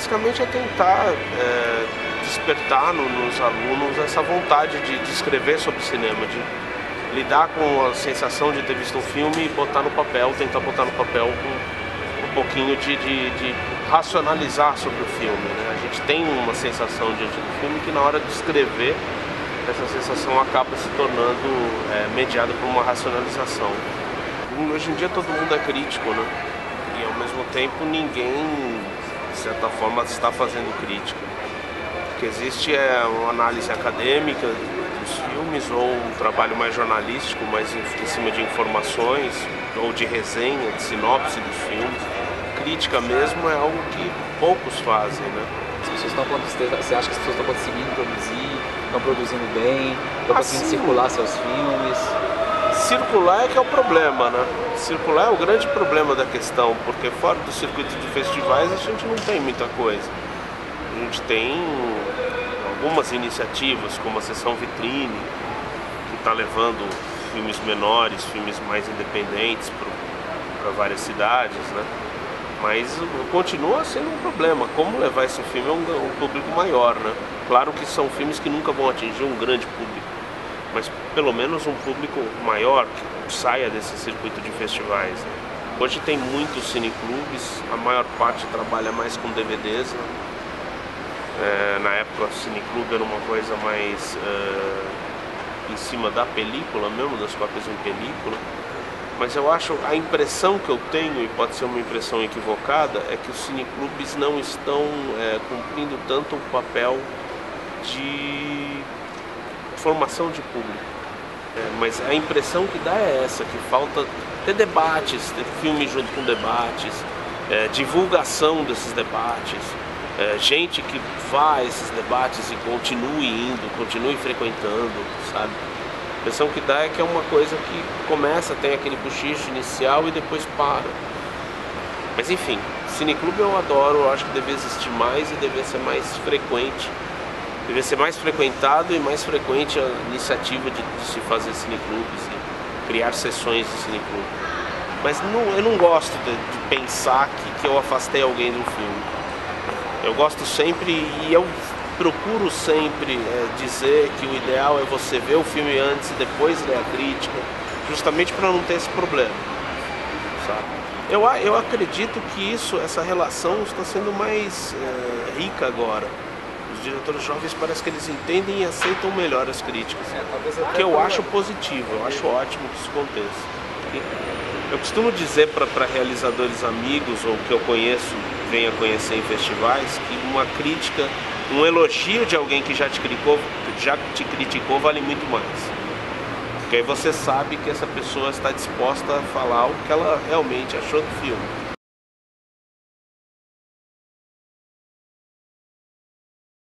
basicamente é tentar despertar nos alunos essa vontade de escrever sobre cinema, de lidar com a sensação de ter visto um filme e botar no papel, tentar botar no papel um pouquinho de racionalizar sobre o filme, né? A gente tem uma sensação diante do filme que na hora de escrever, essa sensação acaba se tornando mediada por uma racionalização. Hoje em dia todo mundo é crítico, né? E ao mesmo tempo ninguém, de certa forma, está fazendo crítica. O que existe é uma análise acadêmica dos filmes ou um trabalho mais jornalístico, mais em cima de informações ou de resenha, de sinopse dos filmes. Crítica mesmo é algo que poucos fazem, né? Você acha que as pessoas estão conseguindo produzir, estão produzindo bem, estão conseguindo circular seus filmes? Circular é que é o problema, né? Circular é o grande problema da questão, porque fora do circuito de festivais a gente não tem muita coisa. A gente tem algumas iniciativas, como a Sessão Vitrine, que está levando filmes menores, filmes mais independentes para várias cidades, né? Mas continua sendo um problema, como levar esse filme a um público maior, né? Claro que são filmes que nunca vão atingir um grande público, mas pelo menos um público maior que saia desse circuito de festivais, né? Hoje tem muitos cineclubes, a maior parte trabalha mais com DVDs, né? Na época o cineclube era uma coisa mais em cima da película mesmo, das cópias em película. Mas eu acho, a impressão que eu tenho, e pode ser uma impressão equivocada, é que os cineclubes não estão cumprindo tanto o papel de formação de público. Mas a impressão que dá é essa, que falta ter debates, ter filme junto com debates, divulgação desses debates, gente que vá a esses debates e continue indo, continue frequentando, sabe? A impressão que dá é que é uma coisa que começa, tem aquele bochicho inicial e depois para. Mas enfim, cineclube eu adoro, eu acho que deve existir mais e deve ser mais frequente. Deve ser mais frequentado e mais frequente a iniciativa de se fazer cineclubes e criar sessões de cineclube. Mas eu não gosto de pensar que eu afastei alguém do filme. Eu gosto sempre e eu procuro sempre dizer que o ideal é você ver o filme antes e depois ler a crítica, justamente para não ter esse problema, sabe? Eu acredito que essa relação está sendo mais rica agora. Os diretores jovens parece que eles entendem e aceitam melhor as críticas, que eu acho positivo, eu acho ótimo que isso aconteça. Eu costumo dizer para realizadores amigos ou que eu conheço, venha conhecer em festivais, que uma crítica, um elogio de alguém que já te criticou vale muito mais. Porque aí você sabe que essa pessoa está disposta a falar o que ela realmente achou do filme.